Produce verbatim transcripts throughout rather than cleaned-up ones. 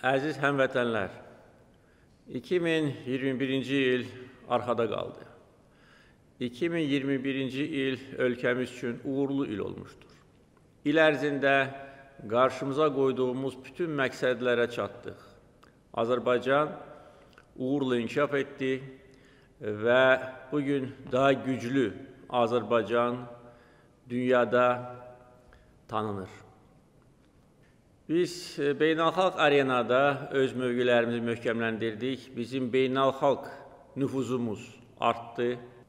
Əziz həmvətənlər, iki min iyirmi birinci il arxada qaldı. iki min iyirmi birinci il ölkəmiz üçün uğurlu il olmuşdur. İl ərzində qarşımıza qoyduğumuz bütün məqsədlərə çatdıq. Azərbaycan uğurla inkişaf etdi və bugün daha güclü Azərbaycan dünyada tanınır. Biz beynəlxalq arenada öz mövqelərimizi möhkəmləndirdik, bizim beynəlxalq nüfuzumuz artdı.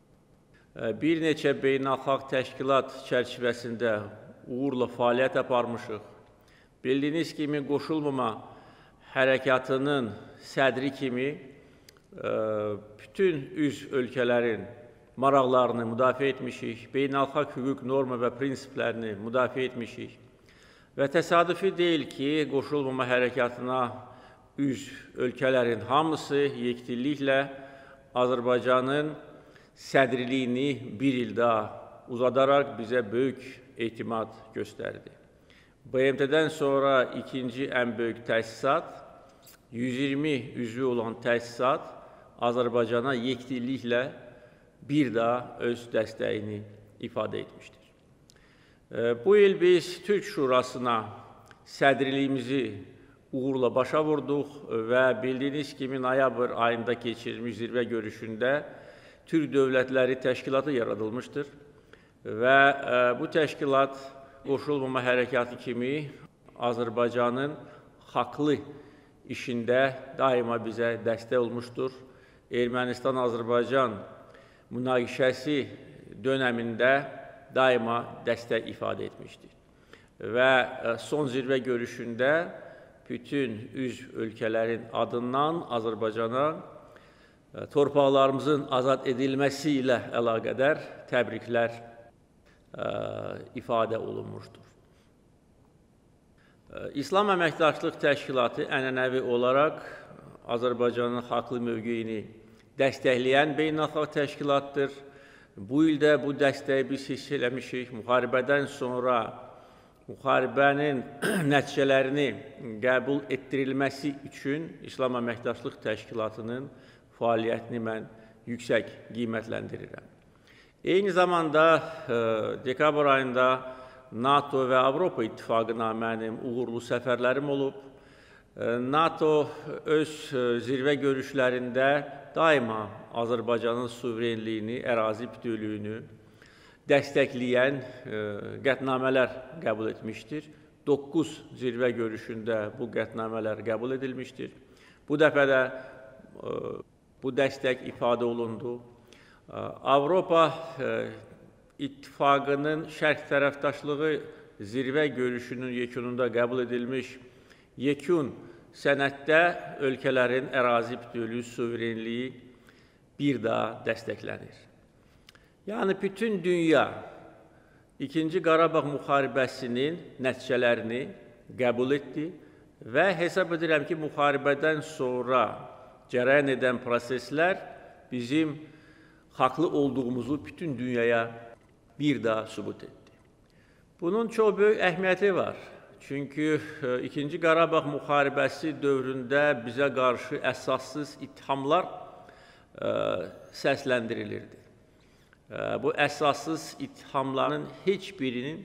Bir neçə beynəlxalq təşkilat çərçivəsində uğurla fəaliyyət aparmışıq. Bildiyiniz kimi, qoşulmama hərəkatının sədri kimi bütün üzv ölkələrin maraqlarını müdafiə etmişik, beynəlxalq hüquq norma və prinsiplərini müdafiə etmişik. Və təsadüfi deyil ki, qoşulmama hərəkatına üzv ölkələrin hamısı yekdilliklə Azərbaycanın sədriliyini bir il daha uzadaraq bizə böyük etimad göstərdi. B M T-dən sonra ikinci ən böyük təsisat, yüz iyirmi üzvü olan təsisat Azərbaycana yekdilliklə bir daha öz dəstəyini ifadə etmişdir. Bu il biz Türk Şurasına sədriliyimizi uğurla başa vurduq və bildiyiniz kimi noyabr ayında keçirilmiş zirvə görüşündə Türk Dövlətləri Təşkilatı yaradılmışdır və bu təşkilat qoşulmama hərəkatı kimi Azərbaycanın haqlı işində daima bizə dəstək olmuşdur. Ermənistan-Azərbaycan münaqişəsi dönəmində daima dəstək ifadə etmişdir. Və son zirvə görüşündə bütün üzv ölkələrin adından Azərbaycana torpaqlarımızın azad edilməsi ilə əlaqədar təbriklər ifadə olunmuşdur. İslam Əməkdaşlıq Təşkilatı ənənəvi olaraq Azərbaycanın haqlı mövqeyini dəstəkləyən beynəlxalq təşkilatdır. Bu ildə bu dəstəyi biz hiss eləmişik. Müharibədən sonra müharibənin nəticələrini qəbul etdirilməsi üçün İslam Əməkdaşlıq Təşkilatının fəaliyyətini mən yüksək qiymətləndirirəm. Eyni zamanda dekabr ayında NATO və Avropa İttifaqına mənim uğurlu səfərlərim olub. NATO öz zirvə görüşlərində daima Azərbaycanın suverenliyini, ərazi bütövlüyünü dəstəkləyən qətnamələr qəbul etmişdir. Doqquz zirvə görüşündə bu qətnamələr qəbul edilmişdir. Bu dəfə də bu dəstək ifadə olundu. Avropa İttifaqının şərq tərəfdaşlığı zirvə görüşünün yekununda qəbul edilmiş yekun sənəddə ölkələrin ərazi bütövlüyü, suverenliyi bir daha dəstəklənir. Yəni, bütün dünya İkinci Qarabağ müharibəsinin nəticələrini qəbul etdi və hesab edirəm ki, müharibədən sonra cərəyan edən proseslər bizim haqlı olduğumuzu bütün dünyaya bir daha sübut etdi. Bunun çox böyük əhəmiyyəti var. Çünki İkinci Qarabağ müharibəsi dövründə bizə qarşı əsassız ittihamlar səsləndirilirdi. Bu əsassız ittihamların heç birinin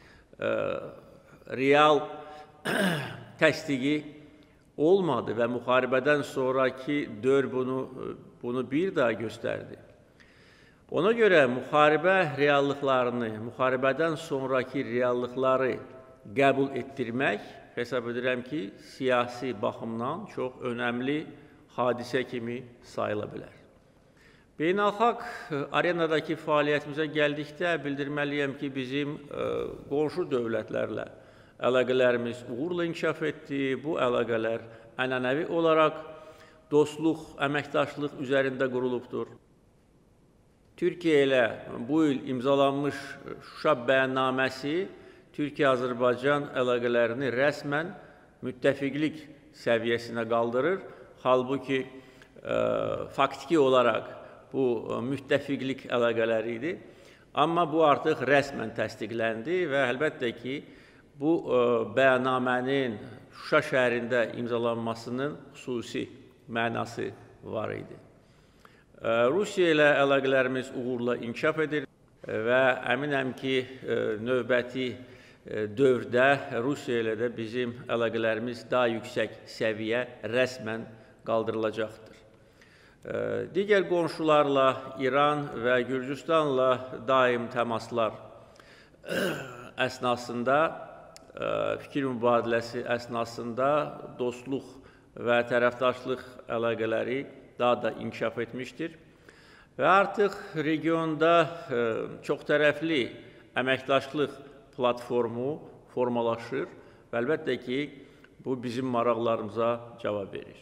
real təsdiqi olmadı və müharibədən sonraki dövr bunu, bunu bir daha göstərdi. Ona görə müharibə reallıqlarını, müharibədən sonraki reallıqları qəbul etdirmək, hesab edirəm ki, siyasi baxımdan çox önəmli hadisə kimi sayıla bilər. Beynəlxalq arenadakı fəaliyyətimizə gəldikdə bildirməliyəm ki, bizim qonşu dövlətlərlə əlaqələrimiz uğurla inkişaf etdi. Bu əlaqələr ənənəvi olaraq dostluq, əməkdaşlıq üzərində qurulubdur. Türkiyə ilə bu il imzalanmış Şuşa bəyannaməsi Türkiyə-Azərbaycan əlaqələrini rəsmən müttəfiqlik səviyyəsinə qaldırır. Halbuki faktiki olaraq bu müttəfiqlik əlaqələri idi. Amma bu artıq rəsmən təsdiqləndi və əlbəttə ki, bu bəyannamənin Şuşa şəhərində imzalanmasının xüsusi mənası var idi. Rusiya ilə əlaqələrimiz uğurla inkişaf edir və əminəm ki, növbəti dövrdə Rusiya ilə də bizim əlaqələrimiz daha yüksək səviyyə rəsmən qaldırılacaqdır. Digər qonşularla, İran və Gürcüstanla daim təmaslar əsnasında, fikir mübadiləsi əsnasında dostluq və tərəfdaşlıq əlaqələri daha da inkişaf etmişdir. Və artıq regionda çoxtərəfli əməkdaşlıq platformu formalaşır və əlbəttə ki, bu bizim maraqlarımıza cavab verir.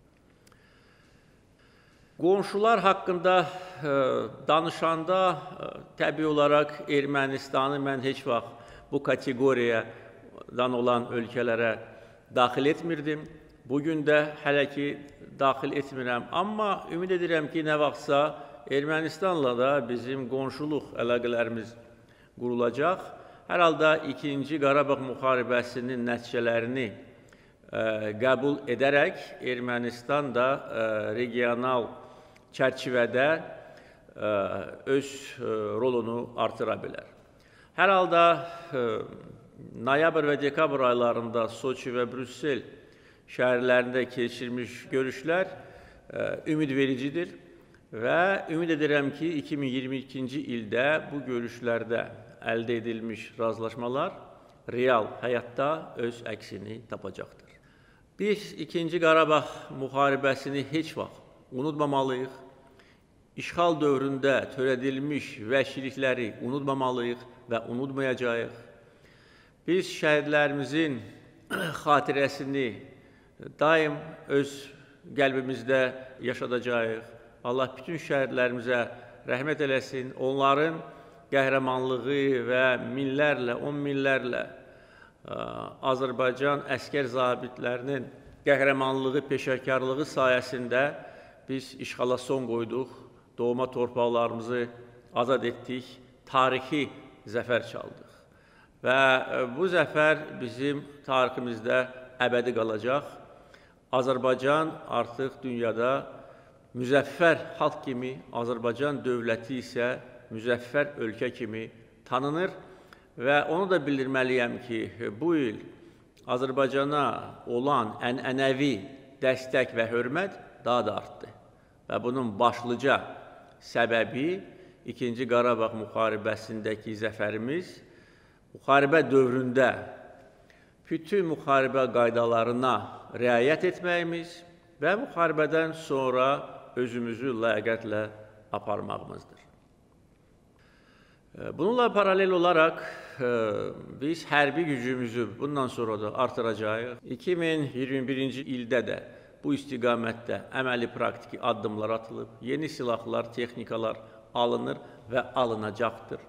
Qonşular haqqında danışanda təbii olaraq Ermənistanı mən heç vaxt bu kateqoriyadan olan ölkələrə daxil etmirdim. Bugün də hələ ki daxil etmirəm. Amma ümid edirəm ki, nə vaxtsa Ermənistanla da bizim qonşuluq əlaqələrimiz qurulacaq. Hər halda ikinci Qarabağ müharibəsinin nəticələrini qəbul edərək Ermənistan da regional çərçivədə öz rolunu artıra bilər. Hər halda noyabr və dekabr aylarında Soçi və Brüssel şəhərlərində keçirilmiş görüşlər ümid vericidir və ümid edirəm ki, iki min iyirmi ikinci ildə bu görüşlərdə əldə edilmiş razılaşmalar real həyatda öz əksini tapacaqdır. Biz ikinci Qarabağ müharibəsini heç vaxt unutmamalıyıq. İşğal dövründə törədilmiş vəhşilikləri unutmamalıyıq və unutmayacağıq. Biz şəhidlərimizin xatirəsini daim öz qəlbimizdə yaşadacağıq. Allah bütün şəhidlərimizə rəhmət eləsin. Onların qəhrəmanlığı və minlərlə, on minlərlə Azərbaycan əskər zabitlərinin qəhrəmanlığı, peşəkarlığı sayəsində biz işğala son qoyduq, doğma torpaqlarımızı azad etdik, tarixi zəfər çaldıq. Və bu zəfər bizim tariximizdə əbədi qalacaq. Azərbaycan artıq dünyada müzəffər xalq kimi, Azərbaycan dövləti isə müzəffər ölkə kimi tanınır və onu da bildirməliyəm ki, bu il Azərbaycana olan ənənəvi dəstək və hörmət daha da artdı. Və bunun başlıca səbəbi ikinci Qarabağ müharibəsindəki zəfərimiz, müharibə dövründə bütün müharibə qaydalarına riayət etməyimiz və müharibədən sonra özümüzü ləyaqətlə aparmağımızdır. Bununla paralel olaraq biz hərbi gücümüzü bundan sonra da artıracağıq. iki min iyirmi birinci ildə də bu istiqamətdə əməli praktiki addımlar atılıb, yeni silahlar, texnikalar alınır və alınacaqdır.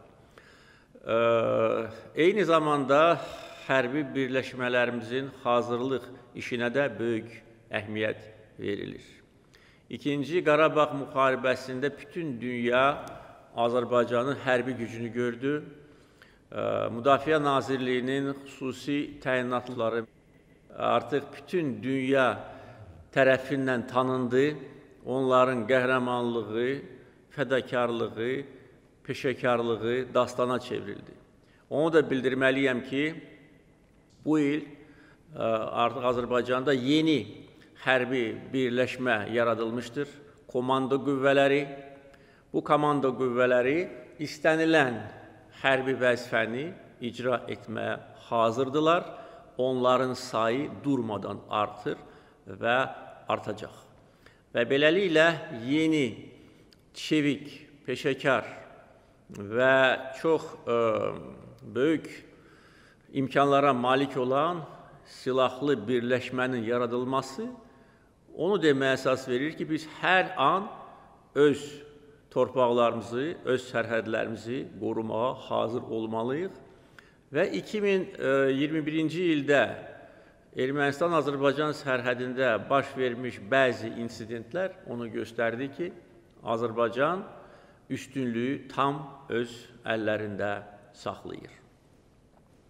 Eyni zamanda hərbi birləşmələrimizin hazırlıq işinə də böyük əhəmiyyət verilir. İkinci Qarabağ müharibəsində bütün dünya Azərbaycanın hərbi gücünü gördü. Müdafiə Nazirliyinin xüsusi təyinatları artıq bütün dünya tərəfindən tanındı. Onların qəhrəmanlığı, fədakarlığı, peşəkarlığı dastana çevrildi. Onu da bildirməliyəm ki, bu il artıq Azərbaycanda yeni hərbi birləşmə yaradılmışdır. Komando qüvvələri. Bu komando qüvvələri istənilən hərbi vəzifəni icra etməyə hazırdılar. Onların sayı durmadan artır və artacaq. Və beləliklə yeni, çevik, peşəkar və çox ə, böyük imkanlara malik olan silahlı birləşmənin yaradılması onu deməyə əsas verir ki, biz hər an öz torpaqlarımızı, öz sərhədlərimizi qorumağa hazır olmalıyıq. Və iki min iyirmi birinci ildə Ermənistan-Azərbaycan sərhədində baş vermiş bəzi insidentlər onu göstərdi ki, Azərbaycan üstünlüyü tam öz əllərində saxlayır.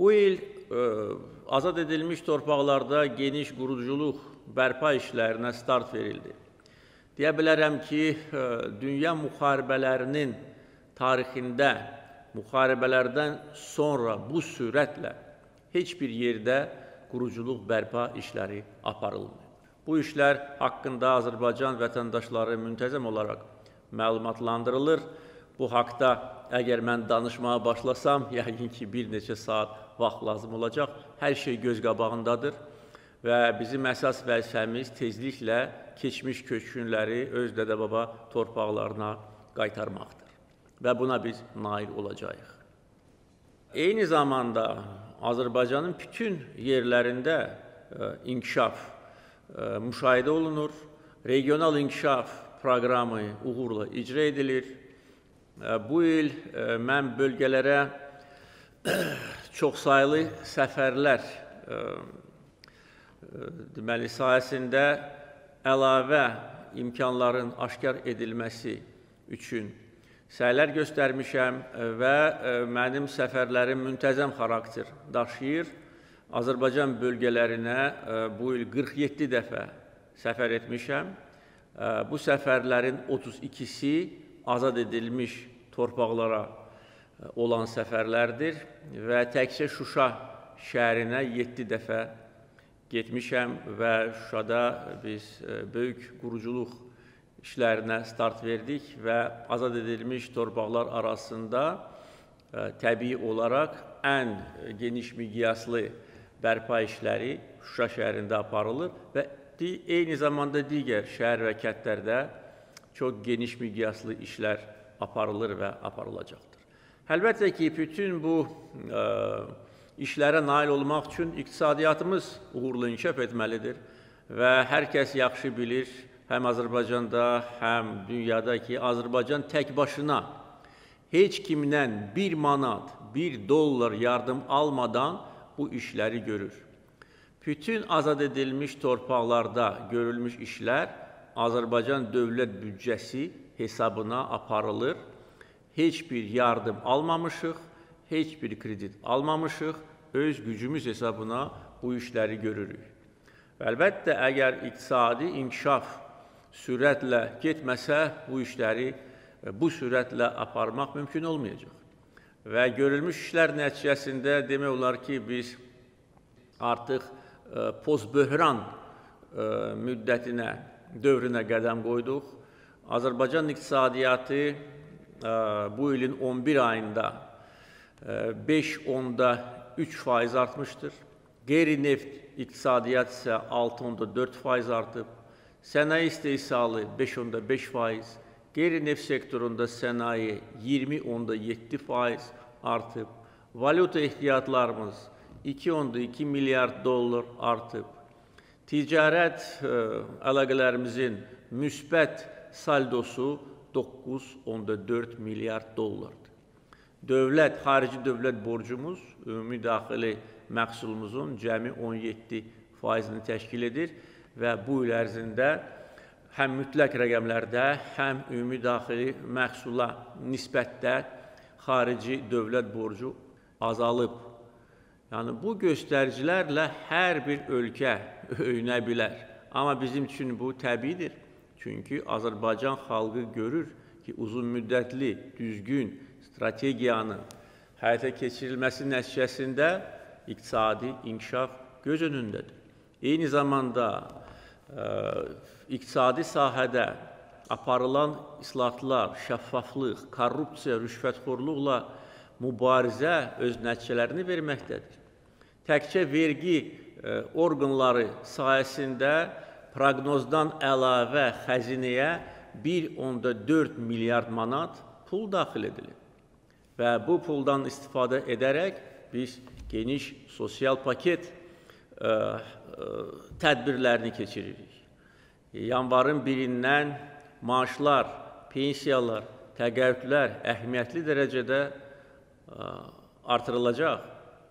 Bu il e, azad edilmiş torpaqlarda geniş quruculuq bərpa işlərinə start verildi. Deyə bilərəm ki, e, dünya müharibələrinin tarixində müharibələrdən sonra bu sürətlə heç bir yerdə quruculuq bərpa işləri aparılmıyor. Bu işlər haqqında Azərbaycan vətəndaşları müntəzəm olaraq məlumatlandırılır. Bu haqda əgər mən danışmağa başlasam, yəqin ki, bir neçə saat vaxt lazım olacaq. Hər şey göz qabağındadır və bizim əsas vəzifəmiz tezliklə keçmiş köçkünləri öz dədə-baba torpaqlarına qaytarmaqdır və buna biz nail olacağıq. Eyni zamanda Azərbaycanın bütün yerlərində inkişaf müşahidə olunur, regional inkişaf proqramı uğurla icra edilir. Bu il mən bölgələrə çoxsaylı səfərlər deməli, sayəsində əlavə imkanların aşkar edilməsi üçün səylər göstərmişəm və mənim səfərlərim müntəzəm xarakter daşıyır. Azərbaycan bölgələrinə bu il qırx yeddi dəfə səfər etmişəm. Bu səfərlərin otuz ikisi azad edilmiş torpaqlara olan səfərlərdir və təkcə Şuşa şəhərinə yeddi dəfə getmişəm və Şuşada biz böyük quruculuq işlərinə start verdik və azad edilmiş torpaqlar arasında təbii olaraq ən geniş miqyaslı bərpa işləri Şuşa şəhərində aparılır və eyni zamanda digər şəhər və kəndlərdə çox geniş miqyaslı işlər aparılır və aparılacaqdır. Əlbəttə ki, bütün bu ə, işlərə nail olmaq üçün iqtisadiyyatımız uğurlu inkişaf etməlidir və hər kəs yaxşı bilir, həm Azərbaycanda, həm dünyada ki, Azərbaycan tək başına heç kimdən bir manat, bir dollar yardım almadan bu işləri görür. Bütün azad edilmiş torpaqlarda görülmüş işlər Azərbaycan dövlət büdcəsi hesabına aparılır. Heç bir yardım almamışıq, heç bir kredit almamışıq, öz gücümüz hesabına bu işləri görürük. Əlbəttə, əgər iqtisadi inkişaf sürətlə getməsə, bu işləri bu sürətlə aparmaq mümkün olmayacaq. Və görülmüş işlər nəticəsində demək olar ki, biz artıq postböhran müddətinə, dövrünə qədəm qoyduq. Azərbaycan iqtisadiyyatı bu ilin on bir ayında beş onda üç faiz artmışdır. Qeyri-neft iqtisadiyyat isə altı onda dörd faiz artıb. Sənaye istehsalı beş onda beş faiz. Qeyri-neft sektorunda sənaye iyirmi onda yeddi faiz artıb. Valyuta ehtiyatlarımız iki onda iki milyard dollar artıb. Ticarət əlaqələrimizin müsbət saldosu doqquz onda dörd milyard dollardır. Dövlət, xarici dövlət borcumuz, ümumi daxili məhsulumuzun cəmi on yeddi faizini təşkil edir və bu il ərzində həm mütləq rəqəmlərdə, həm ümumi daxili məhsula nisbətdə xarici dövlət borcu azalıb. Yəni, bu göstəricilərlə hər bir ölkə öyünə bilər. Amma bizim üçün bu təbiidir. Çünki Azərbaycan xalqı görür ki, uzun müddətli, düzgün strategiyanın həyata keçirilməsi nəticəsində iqtisadi inkişaf göz önündədir. Eyni zamanda ə, iqtisadi sahədə aparılan islahatlar, şəffaflıq, korrupsiya, rüşvətxorluqla mübarizə öz nəticələrini verməkdədir. Təkcə vergi ə, orqanları sayəsində proqnozdan əlavə xəzinəyə bir onda dörd milyard manat pul daxil edilir. Və bu puldan istifadə edərək biz geniş sosial paket ə, ə, tədbirlərini keçiririk. Yanvarın birindən maaşlar, pensiyalar, təqaüdlər əhəmiyyətli dərəcədə ə, artırılacaq.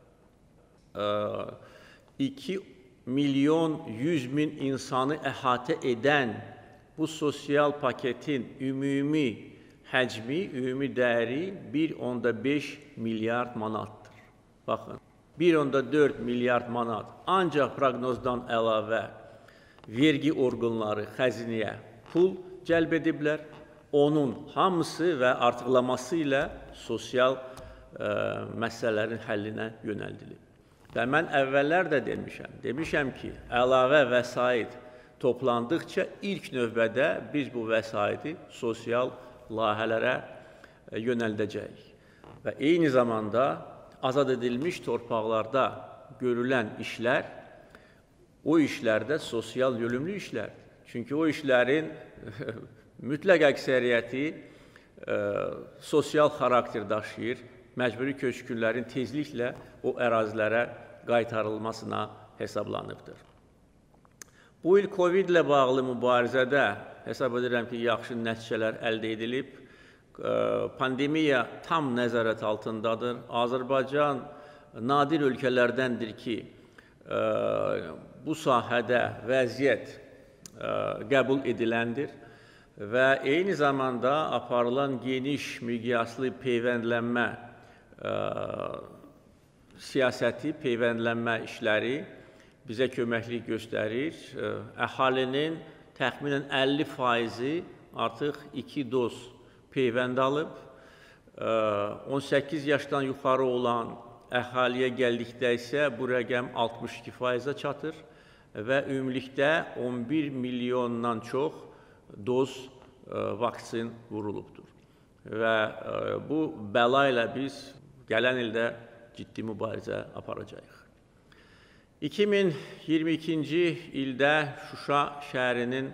iki milyon yüz min insanı əhatə edən bu sosial paketin ümumi həcmi, ümumi dəyəri bir onda beş milyard manatdır. Baxın, bir nöqtə dörd milyard manat ancaq proqnozdan əlavə vergi orqanları xəzinəyə pul cəlb ediblər. Onun hamısı və artıqlaması ilə sosial ə, məsələlərin həllinə yönəldilib. Və mən əvvəllər də demişəm, demişəm ki, əlavə vəsait toplandıqca ilk növbədə biz bu vəsaiti sosial layihələrə yönəldəcəyik. Və eyni zamanda azad edilmiş torpaqlarda görülən işlər, o işlərdə sosial yönümlü işlərdir. Çünki o işlərin mütləq əksəriyyəti e, sosial xarakter daşıyır, məcburi köçkünlərin tezliklə o ərazilərə qaytarılmasına hesablanıbdır. Bu il Covid ilə bağlı mübarizədə hesab edirəm ki, yaxşı nəticələr əldə edilib. Pandemiya tam nəzarət altındadır. Azərbaycan nadir ölkələrdəndir ki, bu sahədə vəziyyət qəbul ediləndir və eyni zamanda aparılan geniş miqyaslı peyvəndlənmə siyasəti, peyvəndlənmə işləri bizə köməklik göstərir. Əhalinin təxminən əlli faizi artıq iki doz peyvənd alıb. on səkkiz yaşdan yuxarı olan əhaliyə gəldikdə isə bu rəqəm altmış iki faizə çatır və ümumilikdə on bir milyondan çox doz vaksin vurulubdur. Və bu bəla ilə biz gələn ildə ciddi mübarizə aparacağıq. iki min iyirmi ikinci ildə Şuşa şəhərinin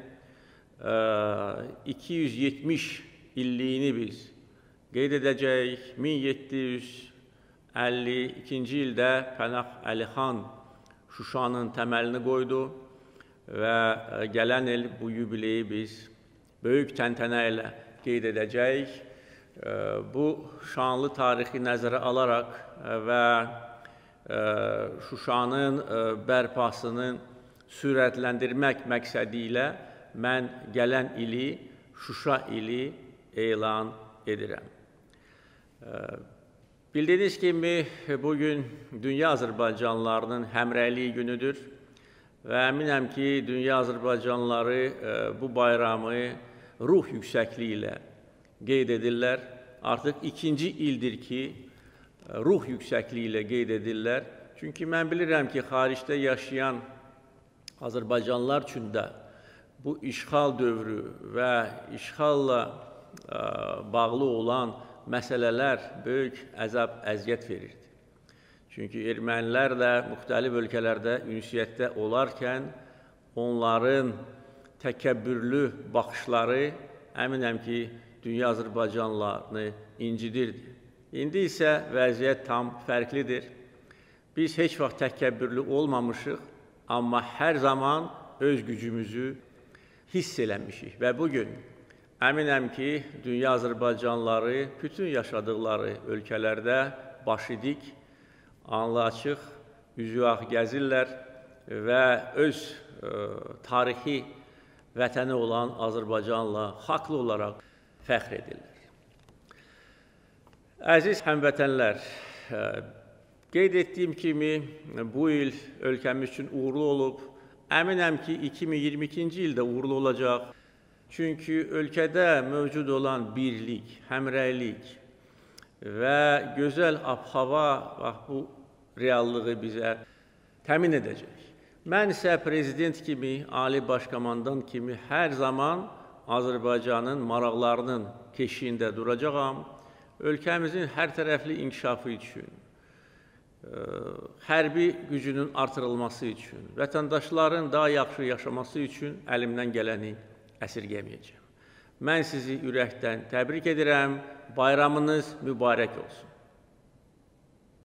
iki yüz yetmiş illiyini biz qeyd edəcəyik. min yeddi yüz əlli ikinci ildə Pənah Əlixan Şuşanın təməlini qoydu və gələn il bu yubileyi biz böyük təntənə ilə qeyd edəcəyik. Bu şanlı tarixi nəzərə alaraq və Şuşanın bərpasını sürətləndirmək məqsədi ilə mən gələn ili Şuşa ili elan edirəm. Bildiyiniz kimi, bugün dünya Azərbaycanlılarının həmrəyliyi günüdür və əminəm ki, dünya Azərbaycanlıları bu bayramı ruh yüksəkliyi ilə qeyd edirlər. Artıq ikinci ildir ki, ruh yüksəkliyi ilə qeyd edirlər. Çünki mən bilirəm ki, xaricdə yaşayan Azərbaycanlılar üçün də bu işğal dövrü və işğalla bağlı olan məsələlər böyük əzab, əziyyət verirdi. Çünki ermənilər də müxtəlif ölkələrdə ünsiyyətdə olarkən onların təkəbbürlü baxışları əminəm ki, dünya Azərbaycanlılarını incidirdi. İndi isə vəziyyət tam fərqlidir. Biz heç vaxt təkəbbürlü olmamışıq, amma hər zaman öz gücümüzü hiss eləmişik və bugün əminəm ki, dünya Azərbaycanlıları bütün yaşadıqları ölkələrdə başı dik, alnı açıq, üzü ağ gəzirlər və öz e, tarixi vətəni olan Azərbaycanla haqlı olaraq fəxr edirlər. Əziz həmvətənlər, e, qeyd etdiyim kimi bu il ölkəmiz üçün uğurlu olub. Əminəm ki, iki min iyirmi ikinci ildə uğurlu olacaq. Çünki ölkədə mövcud olan birlik, həmrəylik və gözəl ab-hava bu reallığı bizə təmin edəcək. Mən isə prezident kimi, ali başkomandan kimi hər zaman Azərbaycanın maraqlarının keşiyində duracağam. Ölkəmizin hər tərəfli inkişafı üçün, hərbi gücünün artırılması üçün, vətəndaşların daha yaxşı yaşaması üçün əlimdən gələni əsirgəməyəcəm. Mən sizi ürəkdən təbrik edirəm, bayramınız mübarək olsun.